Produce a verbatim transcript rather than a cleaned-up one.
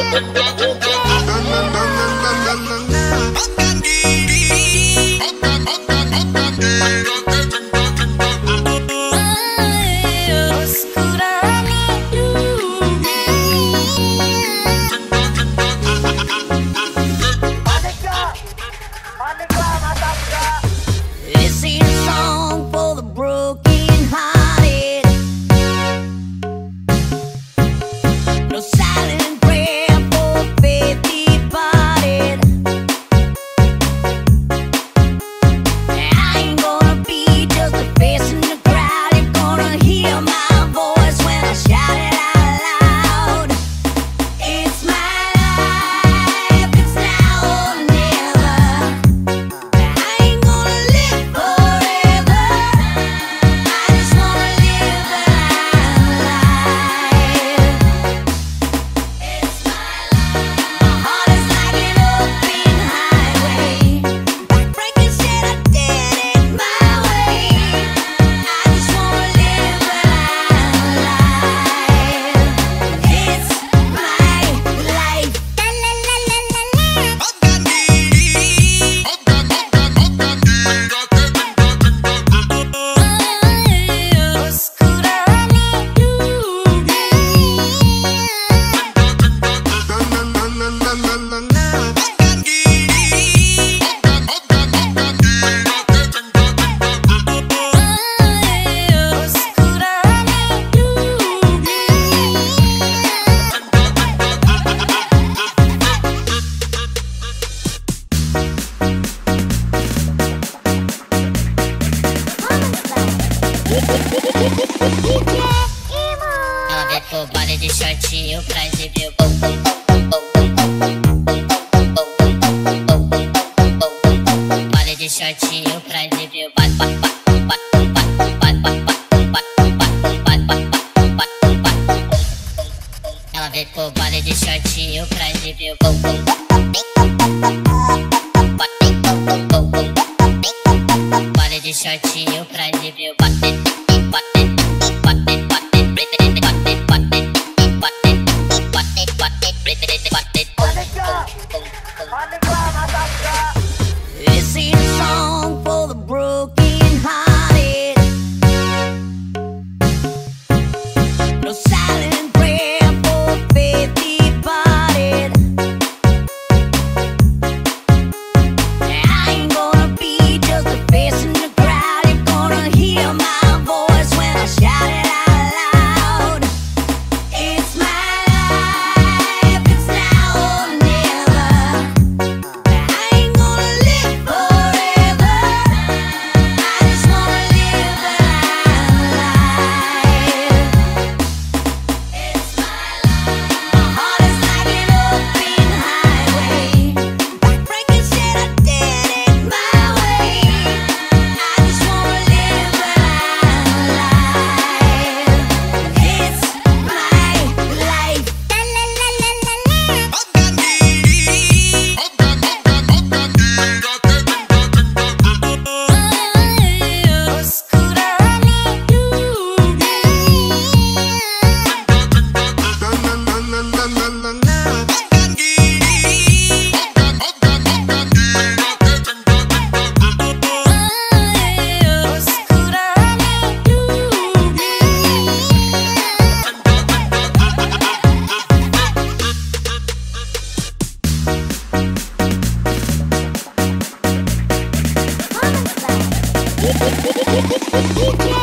Ela vem com baile de shortinho pra exibir o bum bum bum bum bum. Baile de shortinho pra exibir o bat bat bat bat bat bat bat. Ela vem com baile de shortinho pra exibir o bum bum. Baile de shortinho pra exibir o bater. This is a song for the broken hearted. No silent prayer for faith departed. I ain't gonna be just a face in the crowd. You're gonna hear my voice when I shout it out loud. It's my life, it's now or never. I ain't gonna live forever. I just wanna live a life. It's my life. My heart is like an open highway. Breaking shit, I did it my way. I just wanna live a life. It's my life. La la la la la la. Yeah.